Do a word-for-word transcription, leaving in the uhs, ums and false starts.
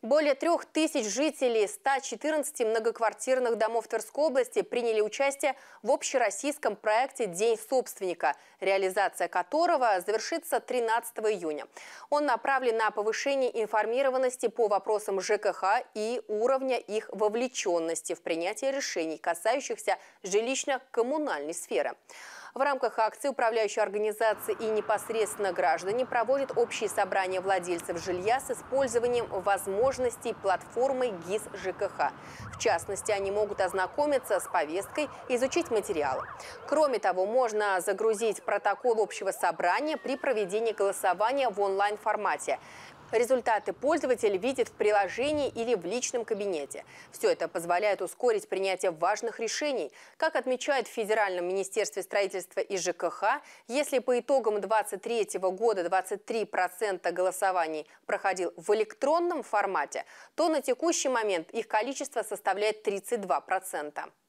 Более трех тысяч жителей ста четырнадцати многоквартирных домов Тверской области приняли участие в общероссийском проекте «День собственника», реализация которого завершится тринадцатого июня. Он направлен на повышение информированности по вопросам ЖКХ и уровня их вовлеченности в принятие решений, касающихся жилищно-коммунальной сферы. В рамках акции управляющие организации и непосредственно граждане проводят общие собрания владельцев жилья с использованием возможностей платформы ГИС ЖКХ. В частности, они могут ознакомиться с повесткой, изучить материалы. Кроме того, можно загрузить протокол общего собрания при проведении голосования в онлайн-формате. Результаты пользователь видит в приложении или в личном кабинете. Все это позволяет ускорить принятие важных решений. Как отмечают в Федеральном министерстве строительства и ЖКХ, если по итогам две тысячи двадцать третьего года двадцать три процента голосований проходил в электронном формате, то на текущий момент их количество составляет тридцать два процента.